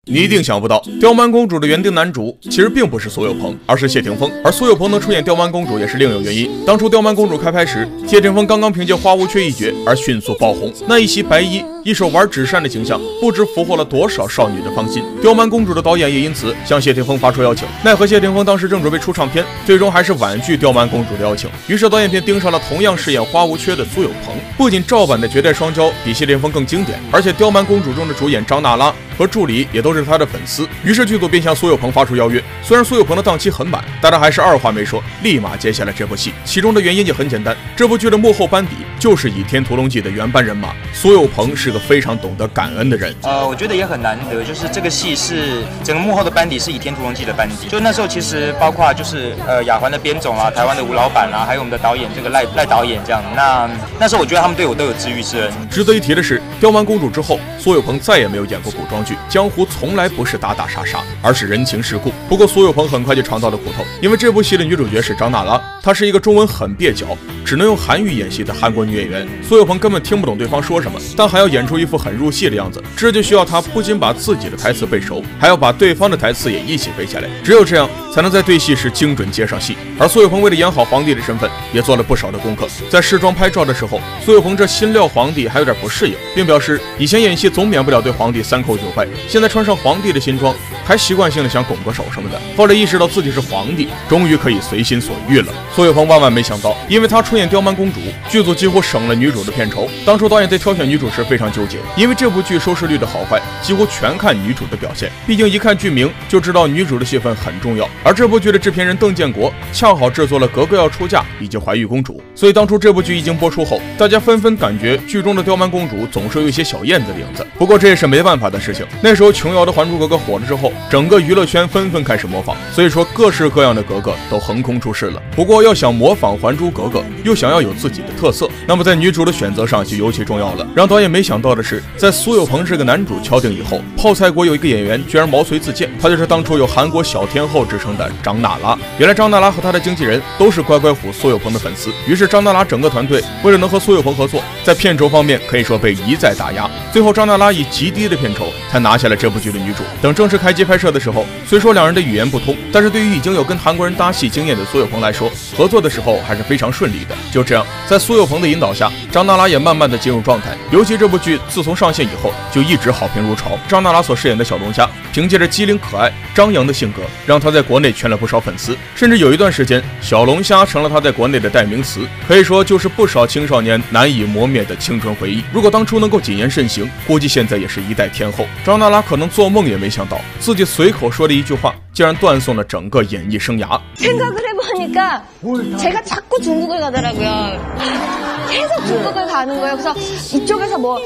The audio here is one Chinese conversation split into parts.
你一定想不到，刁蛮公主的原定男主其实并不是苏有朋，而是谢霆锋。而苏有朋能出演刁蛮公主也是另有原因。当初刁蛮公主开拍时，谢霆锋刚刚凭借花无缺一角而迅速爆红，那一袭白衣，一手玩纸扇的形象，不知俘获了多少少女的芳心。刁蛮公主的导演也因此向谢霆锋发出邀请，奈何谢霆锋当时正准备出唱片，最终还是婉拒刁蛮公主的邀请。于是导演便盯上了同样饰演花无缺的苏有朋。不仅照版的绝代双骄比谢霆锋更经典，而且刁蛮公主中的主演张娜拉和助理也都是他的粉丝，于是剧组便向苏有朋发出邀约。虽然苏有朋的档期很满，但他还是二话没说，立马接下了这部戏。其中的原因也很简单，这部剧的幕后班底就是《倚天屠龙记》的原班人马。苏有朋是个非常懂得感恩的人。 我觉得也很难得，就是这个戏是整个幕后的班底是《倚天屠龙记》的班底。就那时候其实包括就是雅环的编总啊，台湾的吴老板啊，还有我们的导演这个赖导演这样。那时候我觉得他们对我都有知遇之恩。 值得一提的是，刁蛮公主之后，苏有朋再也没有演过古装剧。江湖从来不是打打杀杀，而是人情世故。不过苏有朋很快就尝到了苦头，因为这部戏的女主角是张娜拉，她是一个中文很蹩脚，只能用韩语演戏的韩国女演员。苏有朋根本听不懂对方说什么，但还要演出一副很入戏的样子，这就需要她不仅把自己的台词背熟，还要把对方的台词也一起背下来。只有这样，才能在对戏时精准接上戏。而苏有朋为了演好皇帝的身份，也做了不少的功课。在试妆拍照的时候，苏有朋这新料皇帝还有点不适应，并表示以前演戏总免不了对皇帝3叩9拜，现在穿上皇帝的新装，还习惯性的想拱个手什么的。后来意识到自己是皇帝，终于可以随心所欲了。苏有朋万万没想到，因为他出演刁蛮公主，剧组几乎省了女主的片酬。当初导演在挑选女主时非常纠结，因为这部剧收视率的好坏几乎全看女主的表现，毕竟一看剧名就知道女主的戏份很重要。而这部剧的制片人邓建国恰好制作了《格格要出嫁》以及《怀玉公主》，所以当初这部剧一经播出后，大家纷纷感觉剧中的刁蛮公主总是有一些小燕子的影子。不过这也是没办法的事情，那时候琼瑶的《还珠格格》火了之后，整个娱乐圈纷纷开始模仿，所以说各式各样的格格都横空出世了。不过要想模仿《还珠格格》，又想要有自己的特色，那么在女主的选择上就尤其重要了。让导演没想到的是，在苏有朋这个男主敲定以后，泡菜国有一个演员居然毛遂自荐，他就是当初有韩国小天后之称的张娜拉。原来张娜拉和她的经纪人都是乖乖虎苏有朋的粉丝，于是张娜拉整个团队为了能和苏有朋合作，在片酬方面可以说被一再打压，最后张娜拉以极低的片酬才拿下了这部剧的女主。等正式开机拍摄的时候，虽说两人的语言不通，但是对于已经有跟韩国人搭戏经验的苏有朋来说，合作的时候还是非常顺利的。就这样，在苏有朋的引导下，张娜拉也慢慢的进入状态。尤其这部剧自从上线以后，就一直好评如潮。张娜拉所饰演的小龙虾，凭借着机灵可爱、张扬的性格，让她在国内圈了不少粉丝，甚至有一段时间，小龙虾成了她在国内的代名词，可以说就是不少青少年难以磨灭的青春回忆。如果当初能够谨言慎行，估计现在也是一代天后。张娜拉可能做梦也没想到，自己随口说的一句话，竟然断送了整个演艺生涯。 생각을 해보니까 제가 자꾸 중국을 가더라고요. 계속 중국을 가는 거예요. 그래서 이쪽에서 뭐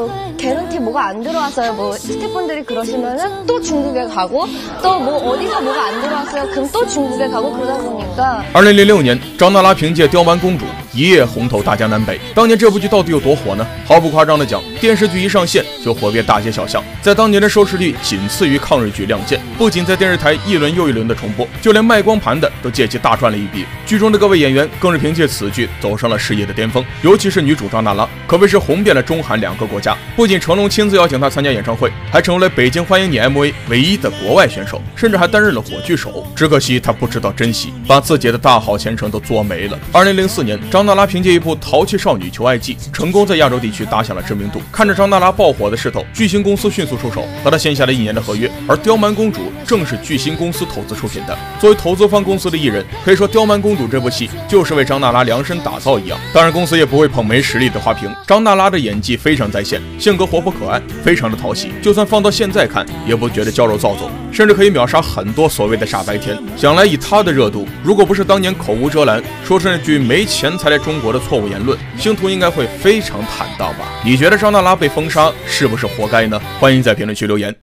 개런티 뭐가 안 들어왔어요. 뭐 스태프분들이 그러시면은 또 중국에 가고 또 뭐 어디서 뭐가 안 들어왔어요. 그럼 또 중국에 가고 그러다 보니까 2006年，张娜拉凭借《刁蛮公主》一夜红透大江南北。当年这部剧到底有多火呢？毫不夸张的讲，电视剧一上线就火遍大街小巷，在当年的收视率仅次于抗日剧《亮剑》，不仅在电视台一轮又一轮的重播，就连卖光盘的都借其大赚了一笔。剧中的各位演员更是凭借此剧走上了事业的巅峰，尤其是女主张娜拉，可谓是红遍了中韩2个国家。不仅成龙亲自邀请她参加演唱会，还成为了北京欢迎你 MV 唯一的国外选手，甚至还担任了火炬手。只可惜她不知道珍惜，把自己的大好前程都作没了。2004年，张娜拉凭借一部《淘气少女求爱记》，成功在亚洲地区打响了知名度。看着张娜拉爆火的势头，巨星公司迅速出手，和她签下了1年的合约。而《刁蛮公主》正是巨星公司投资出品的。作为投资方公司的艺人，可以说《刁蛮公主》这部戏就是为张娜拉量身打造一样。当然，公司也不会捧没实力的花瓶。张娜拉的演技非常在线，性格活泼可爱，非常的讨喜，就算放到现在看，也不觉得娇柔造作，甚至可以秒杀很多所谓的傻白甜。想来以她的热度，如果不是当年口无遮拦说出那句没钱才来中国的错误言论，星途应该会非常坦荡吧？你觉得张娜拉被封杀是不是活该呢？欢迎在评论区留言。